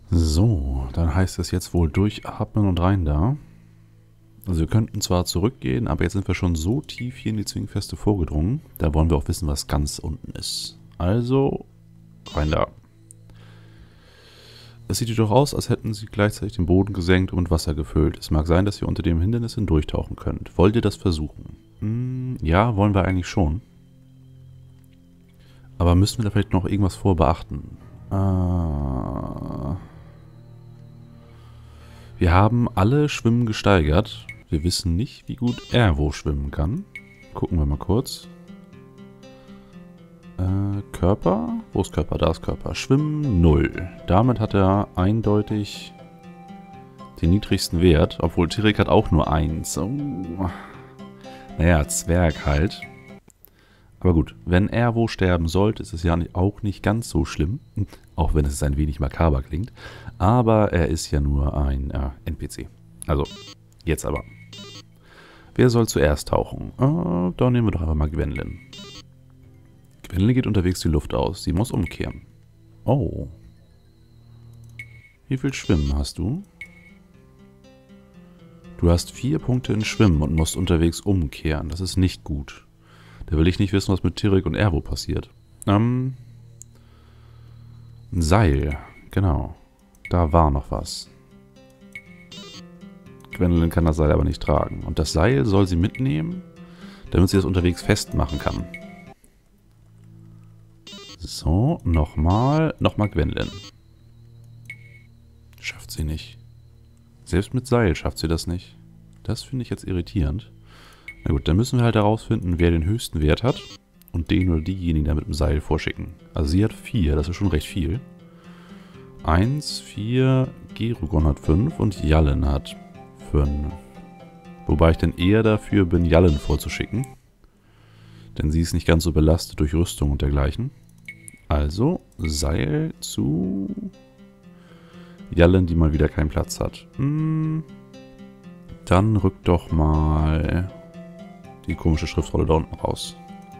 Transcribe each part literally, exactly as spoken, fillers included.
So, dann heißt es jetzt wohl durchatmen und rein da. Also wir könnten zwar zurückgehen, aber jetzt sind wir schon so tief hier in die Zwingfeste vorgedrungen. Da wollen wir auch wissen, was ganz unten ist. Also, rein da. Es sieht jedoch aus, als hätten sie gleichzeitig den Boden gesenkt und mit Wasser gefüllt. Es mag sein, dass ihr unter dem Hindernis hindurchtauchen könnt. Wollt ihr das versuchen? Hm, ja, wollen wir eigentlich schon. Aber müssen wir da vielleicht noch irgendwas vorbeachten? Äh, wir haben alle Schwimmen gesteigert. Wir wissen nicht, wie gut Erwo schwimmen kann. Gucken wir mal kurz. Äh, Körper? Wo ist Körper? Da ist Körper. Schwimmen null. Damit hat er eindeutig den niedrigsten Wert. Obwohl Tirik hat auch nur eins. Oh. Naja, Zwerg halt. Aber gut, wenn Erwo sterben sollte, ist es ja auch nicht ganz so schlimm. Auch wenn es ein wenig makaber klingt. Aber er ist ja nur ein äh, N P C. Also, jetzt aber. Wer soll zuerst tauchen? Äh, da nehmen wir doch einfach mal Gwendolyn. Gwendolyn geht unterwegs die Luft aus. Sie muss umkehren. Oh. Wie viel Schwimmen hast du? Du hast vier Punkte in Schwimmen und musst unterwegs umkehren. Das ist nicht gut. Da will ich nicht wissen, was mit Tirik und Erwo passiert. Ähm. Ein Seil. Genau. Da war noch was. Gwendolyn kann das Seil aber nicht tragen. Und das Seil soll sie mitnehmen, damit sie das unterwegs festmachen kann. So, nochmal. Nochmal Gwendolyn. Schafft sie nicht. Selbst mit Seil schafft sie das nicht. Das finde ich jetzt irritierend. Na gut, dann müssen wir halt herausfinden, wer den höchsten Wert hat. Und den oder diejenigen da mit dem Seil vorschicken. Also sie hat vier, das ist schon recht viel. Eins, vier, Gerugon hat fünf und Jallen hat fünf. Wobei ich dann eher dafür bin, Jallen vorzuschicken. Denn sie ist nicht ganz so belastet durch Rüstung und dergleichen. Also, Seil zu Jallen, die mal wieder keinen Platz hat. Hm. Dann rückt doch mal die komische Schriftrolle da unten raus.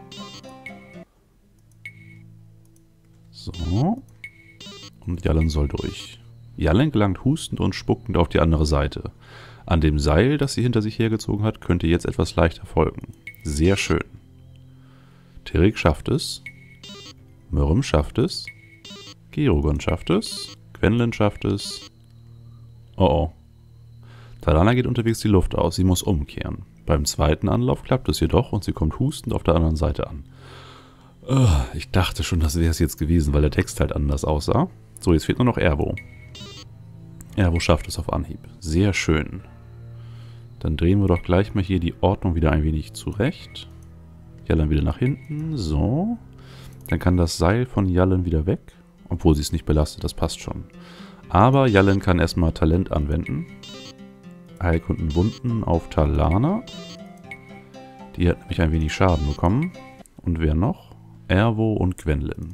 So. Und Jallen soll durch. Jallen gelangt hustend und spuckend auf die andere Seite. An dem Seil, das sie hinter sich hergezogen hat, könnt ihr jetzt etwas leichter folgen. Sehr schön. Tirik schafft es. Myrm schafft es. Gerugon schafft es. Gwendolyn schafft es. Oh oh. Talana geht unterwegs die Luft aus. Sie muss umkehren. Beim zweiten Anlauf klappt es jedoch und sie kommt hustend auf der anderen Seite an. Oh, ich dachte schon, das wäre es jetzt gewesen, weil der Text halt anders aussah. So, jetzt fehlt nur noch Erwo. Erwo schafft es auf Anhieb. Sehr schön. Dann drehen wir doch gleich mal hier die Ordnung wieder ein wenig zurecht. Jallen wieder nach hinten. So. Dann kann das Seil von Jallen wieder weg. Obwohl sie es nicht belastet, das passt schon. Aber Jallen kann erstmal Talent anwenden. Heilkunden Wunden auf Talana. Die hat nämlich ein wenig Schaden bekommen. Und wer noch? Erwo und Gwendolyn.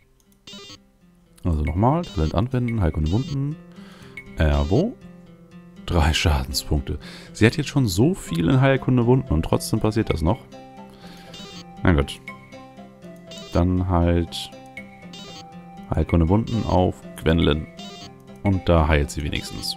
Also nochmal, Talent anwenden, Heilkunde Wunden. Erwo. Drei Schadenspunkte. Sie hat jetzt schon so viel in Heilkunde Wunden und trotzdem passiert das noch. Na gut. Dann halt Heilkunde Wunden auf Gwendolyn. Und da heilt sie wenigstens.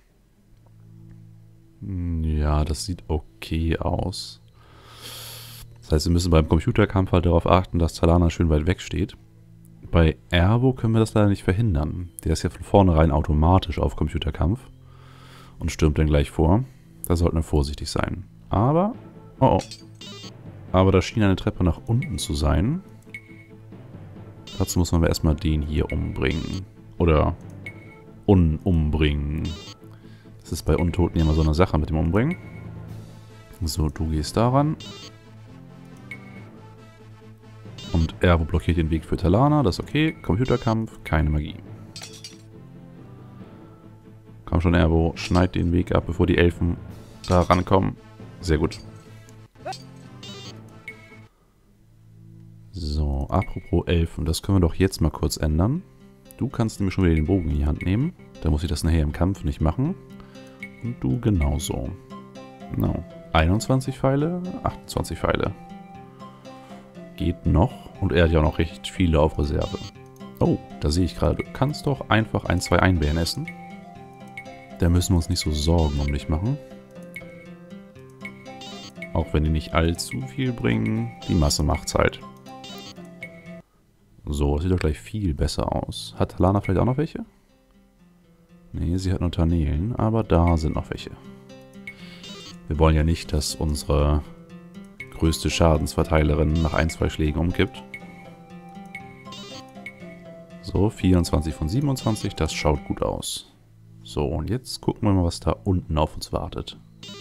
Ja, das sieht okay aus. Das heißt, wir müssen beim Computerkampf halt darauf achten, dass Talana schön weit weg steht. Bei Erwo können wir das leider nicht verhindern. Der ist ja von vornherein automatisch auf Computerkampf. Und stürmt dann gleich vor. Da sollten wir vorsichtig sein. Aber, oh oh. Aber da schien eine Treppe nach unten zu sein. Dazu muss man aber erstmal den hier umbringen. Oder unumbringen. Das ist bei Untoten immer so eine Sache mit dem Umbringen. So, du gehst daran. Und Erwo blockiert den Weg für Talana. Das ist okay. Computerkampf, keine Magie. Komm schon, Erwo. Schneid den Weg ab, bevor die Elfen da rankommen. Sehr gut. So, apropos Elfen. Das können wir doch jetzt mal kurz ändern. Du kannst nämlich schon wieder den Bogen in die Hand nehmen. Da muss ich das nachher im Kampf nicht machen. Und du genauso. No. einundzwanzig Pfeile, achtundzwanzig Pfeile. Geht noch. Und er hat ja auch noch recht viele auf Reserve. Oh, da sehe ich gerade, du kannst doch einfach ein, zwei Einbeeren essen. Da müssen wir uns nicht so Sorgen um dich machen. Auch wenn die nicht allzu viel bringen, die Masse macht's halt. So, das sieht doch gleich viel besser aus. Hat Talana vielleicht auch noch welche? Nee, sie hat nur Garnelen, aber da sind noch welche. Wir wollen ja nicht, dass unsere größte Schadensverteilerin nach ein, zwei Schlägen umkippt. So, vierundzwanzig von siebenundzwanzig, das schaut gut aus. So, und jetzt gucken wir mal, was da unten auf uns wartet.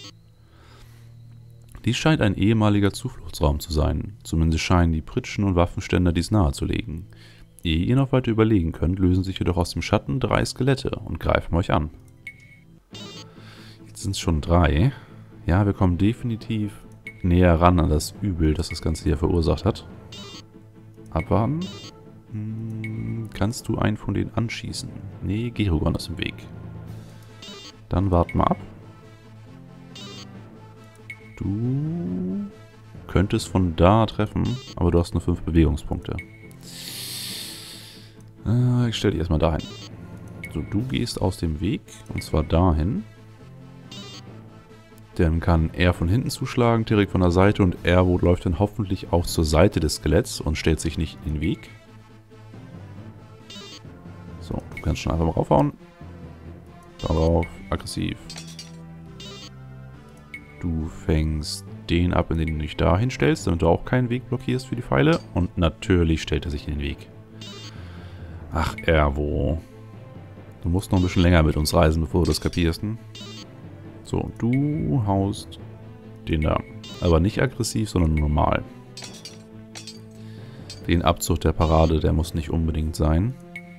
Dies scheint ein ehemaliger Zufluchtsraum zu sein. Zumindest scheinen die Pritschen und Waffenständer dies nahezulegen. Ehe ihr noch weiter überlegen könnt, lösen sich jedoch aus dem Schatten drei Skelette und greifen euch an. Jetzt sind es schon drei. Ja, wir kommen definitiv näher ran an das Übel, das das Ganze hier verursacht hat. Abwarten. Hm, kannst du einen von denen anschießen? Nee, Gerogon ist im Weg. Dann warten wir ab. Du könntest von da treffen, aber du hast nur fünf Bewegungspunkte. Äh, ich stelle dich erstmal dahin. So, du gehst aus dem Weg, und zwar dahin. Dann kann er von hinten zuschlagen, Terek von der Seite, und er läuft dann hoffentlich auch zur Seite des Skeletts und stellt sich nicht in den Weg. So, du kannst schon einfach mal raufhauen. Darauf, aggressiv. Du fängst den ab, indem du dich da hinstellst, damit du auch keinen Weg blockierst für die Pfeile. Und natürlich stellt er sich in den Weg. Ach, Erwo. Du musst noch ein bisschen länger mit uns reisen, bevor du das kapierst. Hm? So, du haust den da. Aber nicht aggressiv, sondern normal. Den Abzug der Parade, der muss nicht unbedingt sein.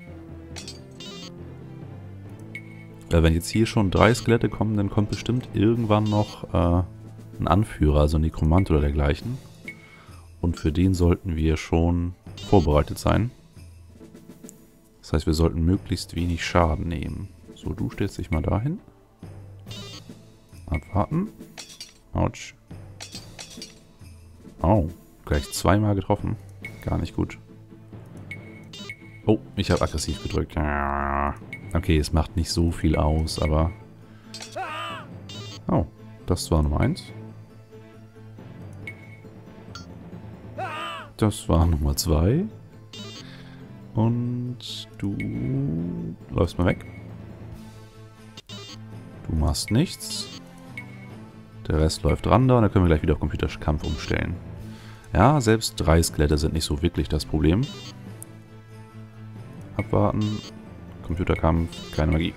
Weil wenn jetzt hier schon drei Skelette kommen, dann kommt bestimmt irgendwann noch äh, ein Anführer, also ein Nekromant oder dergleichen. Und für den sollten wir schon vorbereitet sein. Das heißt, wir sollten möglichst wenig Schaden nehmen. So, du stellst dich mal dahin. Abwarten. Autsch. Oh, gleich zweimal getroffen. Gar nicht gut. Oh, ich habe aggressiv gedrückt. Okay, es macht nicht so viel aus, aber... Oh, das war Nummer eins. Das war Nummer zwei. Und du läufst mal weg. Du machst nichts. Der Rest läuft ran da und dann können wir gleich wieder auf Computerkampf umstellen. Ja, selbst drei Skelette sind nicht so wirklich das Problem. Abwarten. Computerkampf, keine Magie.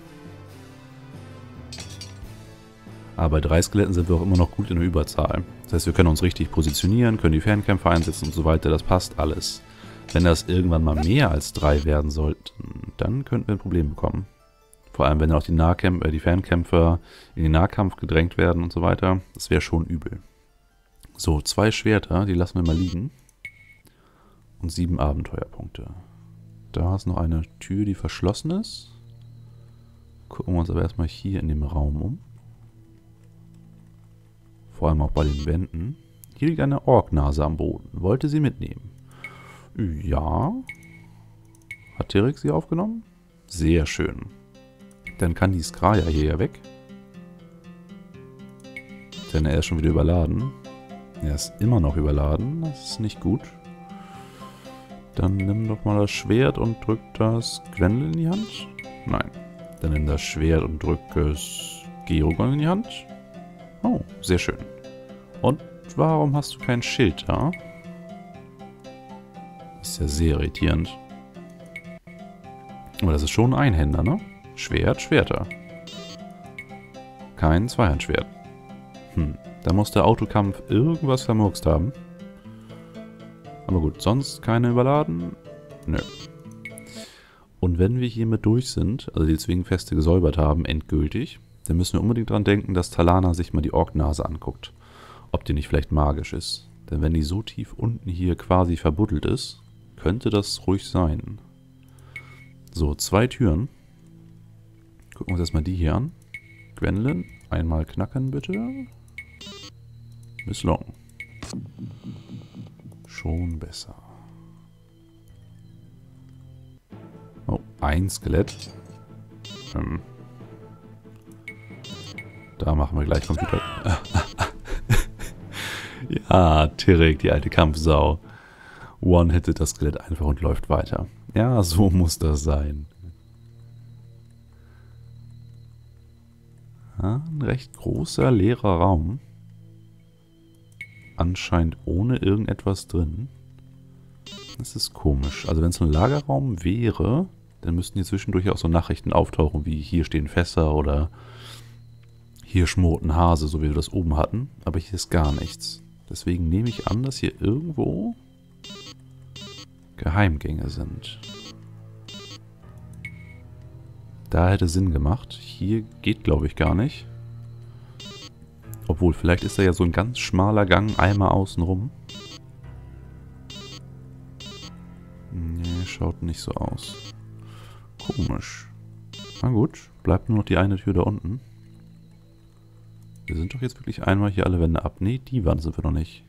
Aber bei drei Skeletten sind wir auch immer noch gut in der Überzahl. Das heißt, wir können uns richtig positionieren, können die Fernkämpfer einsetzen und so weiter. Das passt alles. Wenn das irgendwann mal mehr als drei werden sollten, dann könnten wir ein Problem bekommen. Vor allem, wenn dann auch die, Nahkämpfer, äh, die Fernkämpfer in den Nahkampf gedrängt werden und so weiter. Das wäre schon übel. So, zwei Schwerter, die lassen wir mal liegen. Und sieben Abenteuerpunkte. Da ist noch eine Tür, die verschlossen ist. Gucken wir uns aber erstmal hier in dem Raum um. Vor allem auch bei den Wänden. Hier liegt eine Orknase am Boden. Wollte sie mitnehmen? Ja. Hat Terek sie aufgenommen? Sehr schön. Dann kann die Skraja hier ja weg. Denn er ist schon wieder überladen. Er ist immer noch überladen. Das ist nicht gut. Dann nimm doch mal das Schwert und drück das Gwendel in die Hand. Nein. Dann nimm das Schwert und drück es Gerogon in die Hand. Oh, sehr schön. Und warum hast du kein Schild da? Ist ja sehr irritierend. Aber das ist schon ein Einhänder, ne? Schwert, Schwerter. Kein Zweihandschwert. Hm, da muss der Autokampf irgendwas vermurkst haben. Aber gut, sonst keine überladen? Nö. Und wenn wir hiermit durch sind, also die Zwingfeste gesäubert haben, endgültig, dann müssen wir unbedingt dran denken, dass Talana sich mal die Orknase anguckt. Ob die nicht vielleicht magisch ist. Denn wenn die so tief unten hier quasi verbuddelt ist, könnte das ruhig sein. So, zwei Türen. Gucken wir uns erstmal die hier an. Gwendolyn, einmal knacken bitte. Misslungen. Schon besser. Ein Skelett. Hm. Da machen wir gleich Computer. Ja, Tirek, die alte Kampfsau. One-hittet das Skelett einfach und läuft weiter. Ja, so muss das sein. Ja, ein recht großer, leerer Raum. Anscheinend ohne irgendetwas drin. Das ist komisch. Also wenn es ein Lagerraum wäre, dann müssten hier zwischendurch auch so Nachrichten auftauchen, wie hier stehen Fässer oder hier schmort ein Hase, so wie wir das oben hatten. Aber hier ist gar nichts. Deswegen nehme ich an, dass hier irgendwo Geheimgänge sind. Da hätte Sinn gemacht. Hier geht, glaube ich, gar nicht. Obwohl, vielleicht ist da ja so ein ganz schmaler Gang einmal außen rum. Nee, schaut nicht so aus. Komisch. Na gut, bleibt nur noch die eine Tür da unten. Wir sind doch jetzt wirklich einmal hier alle Wände ab. Nee, die Wand sind wir noch nicht.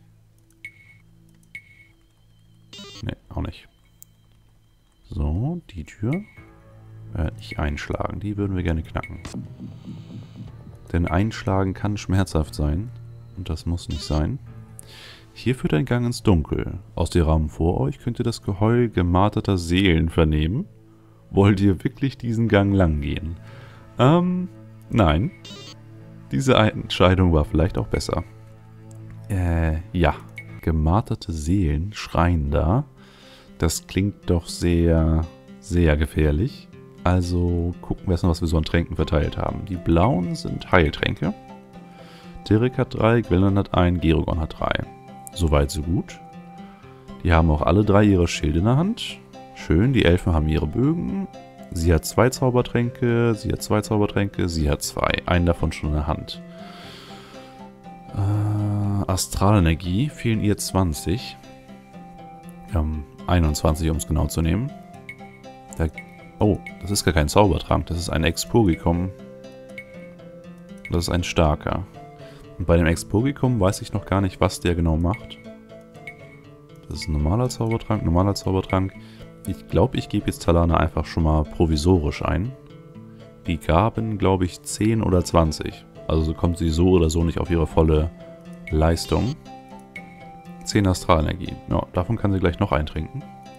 Nee, auch nicht. So, die Tür. Äh, nicht einschlagen, die würden wir gerne knacken. Denn einschlagen kann schmerzhaft sein. Und das muss nicht sein. Hier führt ein Gang ins Dunkel. Aus dem Raum vor euch könnt ihr das Geheul gemarterter Seelen vernehmen. Wollt ihr wirklich diesen Gang lang gehen? Ähm, nein. Diese Entscheidung war vielleicht auch besser. Äh, ja. Gemarterte Seelen schreien da. Das klingt doch sehr, sehr gefährlich. Also gucken wir erstmal, was wir so an Tränken verteilt haben. Die blauen sind Heiltränke. Tirek hat drei, Gwendolyn hat einen, Gerogon hat drei. Soweit, so gut. Die haben auch alle drei ihre Schilde in der Hand. Schön, die Elfen haben ihre Bögen. Sie hat zwei Zaubertränke, sie hat zwei Zaubertränke, sie hat zwei. Einen davon schon in der Hand. Äh, Astralenergie fehlen ihr zwanzig. Wir haben einundzwanzig, um es genau zu nehmen. Da, oh, das ist gar kein Zaubertrank, das ist ein Expurgicum. Das ist ein starker. Und bei dem Expurgicum weiß ich noch gar nicht, was der genau macht. Das ist ein normaler Zaubertrank, normaler Zaubertrank. Ich glaube, ich gebe jetzt Talana einfach schon mal provisorisch ein. Die gaben, glaube ich, zehn oder zwanzig. Also kommt sie so oder so nicht auf ihre volle Leistung. zehn Astralenergie. Ja, davon kann sie gleich noch eintrinken.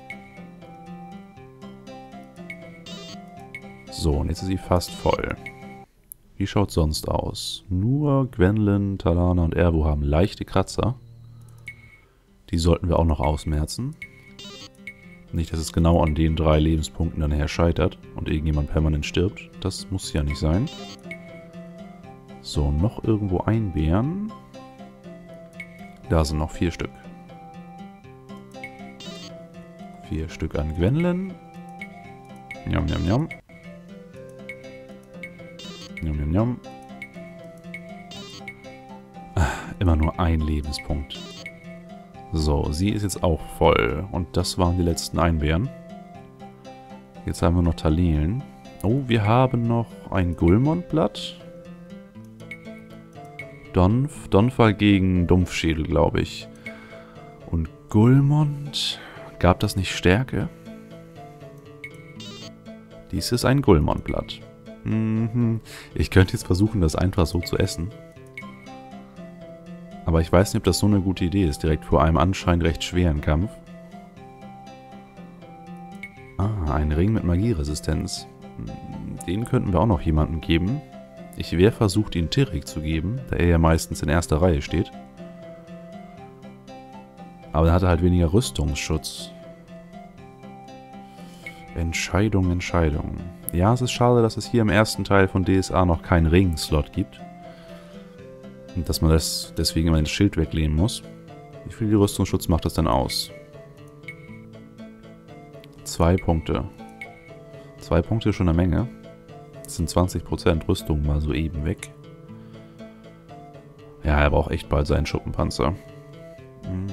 So, und jetzt ist sie fast voll. Wie schaut es sonst aus? Nur Gwendolyn, Talana und Erwo haben leichte Kratzer. Die sollten wir auch noch ausmerzen. Nicht, dass es genau an den drei Lebenspunkten dann her scheitert und irgendjemand permanent stirbt. Das muss ja nicht sein. So, noch irgendwo ein Bären. Da sind noch vier Stück. Vier Stück an Gwendolyn. Njam, njam, njam. Njam, njam, njam. Immer nur ein Lebenspunkt. So, sie ist jetzt auch voll. Und das waren die letzten Einbären. Jetzt haben wir noch Talelen. Oh, wir haben noch ein Gulmondblatt. Donf. Donf war gegen Dumpfschädel, glaube ich. Und Gulmond. Gab das nicht Stärke? Dies ist ein Gulmondblatt. Mhm. Ich könnte jetzt versuchen, das einfach so zu essen. Aber ich weiß nicht, ob das so eine gute Idee ist, direkt vor einem anscheinend recht schweren Kampf. Ah, ein Ring mit Magieresistenz. Den könnten wir auch noch jemandem geben. Ich wäre versucht, ihn Tirek zu geben, da er ja meistens in erster Reihe steht. Aber dann hat er halt weniger Rüstungsschutz. Entscheidung, Entscheidung. Ja, es ist schade, dass es hier im ersten Teil von D S A noch keinen Ring-Slot gibt. Und dass man das deswegen immer das Schild weglehnen muss. Wie viel Rüstungsschutz macht das denn aus? Zwei Punkte. Zwei Punkte ist schon eine Menge. Das sind zwanzig Prozent Rüstung mal so eben weg. Ja, er braucht echt bald seinen Schuppenpanzer. Hm.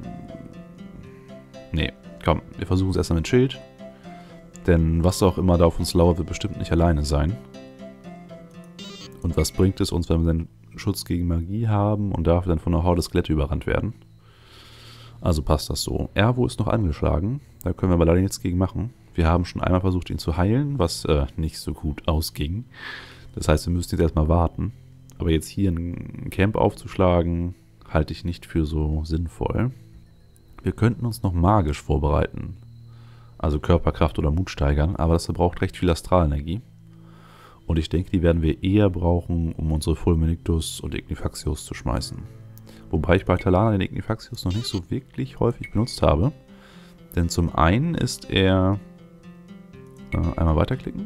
Nee, komm, wir versuchen es erstmal mit Schild. Denn was auch immer da auf uns lauert, wird bestimmt nicht alleine sein. Und was bringt es uns, wenn wir den Schutz gegen Magie haben und dafür dann von einer Horde Skelette überrannt werden? Also passt das so. Erwo ist noch angeschlagen. Da können wir aber leider nichts gegen machen. Wir haben schon einmal versucht, ihn zu heilen, was äh, nicht so gut ausging. Das heißt, wir müssen jetzt erstmal warten. Aber jetzt hier ein Camp aufzuschlagen, halte ich nicht für so sinnvoll. Wir könnten uns noch magisch vorbereiten. Also Körperkraft oder Mut steigern, aber das verbraucht recht viel Astralenergie. Und ich denke, die werden wir eher brauchen, um unsere Fulminictus und Ignifaxius zu schmeißen. Wobei ich bei Talana den Ignifaxius noch nicht so wirklich häufig benutzt habe. Denn zum einen ist er... Äh, einmal weiterklicken.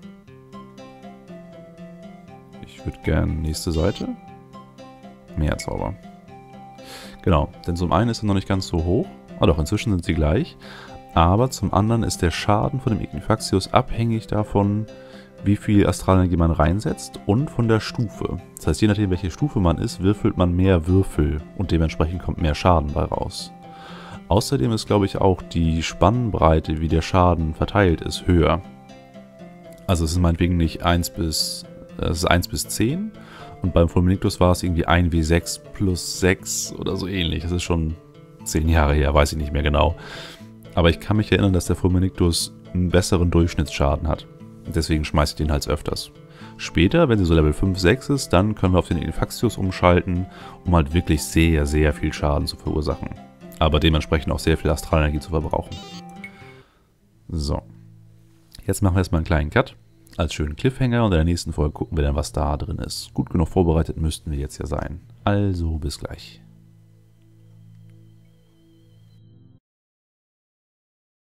Ich würde gerne nächste Seite. Mehr Zauber. Genau, denn zum einen ist er noch nicht ganz so hoch. Ah doch, inzwischen sind sie gleich. Aber zum anderen ist der Schaden von dem Ignifaxius abhängig davon, wie viel Astralenergie man reinsetzt und von der Stufe. Das heißt, je nachdem, welche Stufe man ist, würfelt man mehr Würfel und dementsprechend kommt mehr Schaden bei raus. Außerdem ist, glaube ich, auch die Spannbreite, wie der Schaden verteilt ist, höher. Also es ist meinetwegen nicht eins bis, es ist eins bis zehn und beim Fulminictus war es irgendwie eins W sechs plus sechs oder so ähnlich. Das ist schon zehn Jahre her, weiß ich nicht mehr genau. Aber ich kann mich erinnern, dass der Fulminictus einen besseren Durchschnittsschaden hat. Deswegen schmeiße ich den halt öfters. Später, wenn sie so Level fünf, sechs ist, dann können wir auf den Ignifaxius umschalten, um halt wirklich sehr, sehr viel Schaden zu verursachen. Aber dementsprechend auch sehr viel Astralenergie zu verbrauchen. So. Jetzt machen wir erstmal einen kleinen Cut als schönen Cliffhanger und in der nächsten Folge gucken wir dann, was da drin ist. Gut genug vorbereitet müssten wir jetzt ja sein. Also bis gleich.